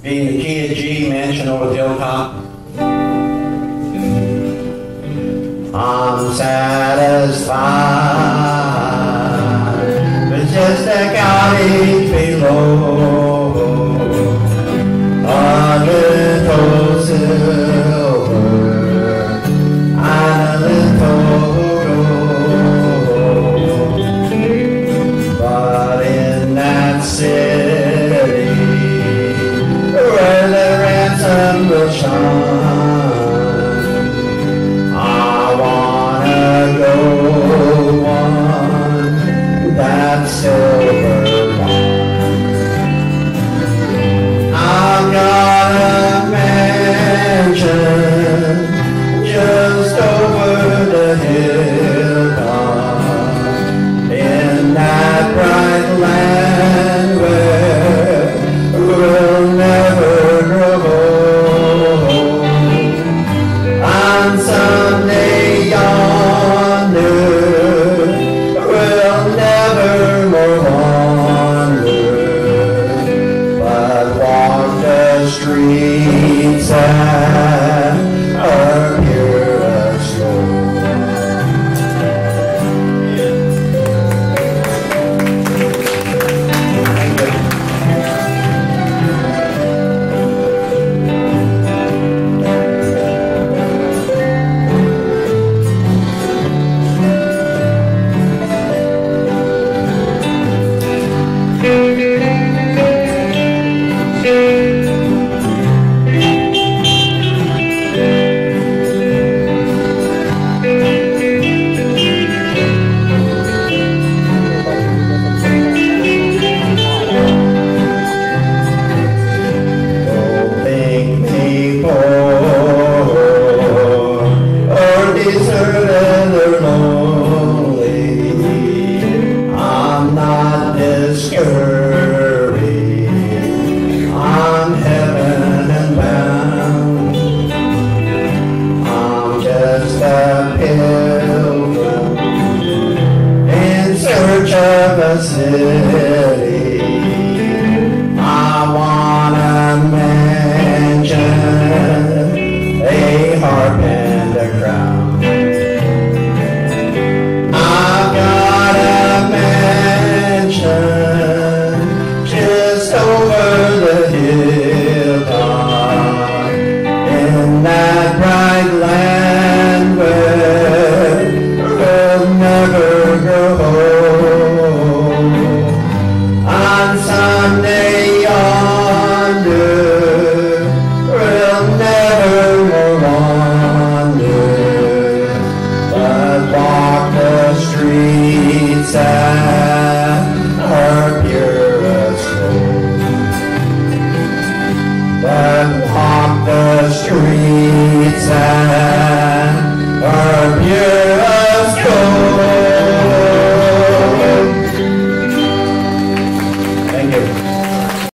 being the key to G mansion over the Hilltop. I'm satisfied with just a cottage below, a little silver and a little gold. But in that city where the ransom will shine, that silver line. I've got a mansion just over the hilltop in that bright land where we'll never grow old. And someday yonder streets and are pure as gold. I'm heaven and bound. I'm just a pilgrim in search of a city. I want a mansion, a harp and a crown. I've got a mansion just over the hilltop in that bright land where we'll never grow old. And someday yonder we'll never wander, but walk the streets that are pure as gold. But walk the streets that are pure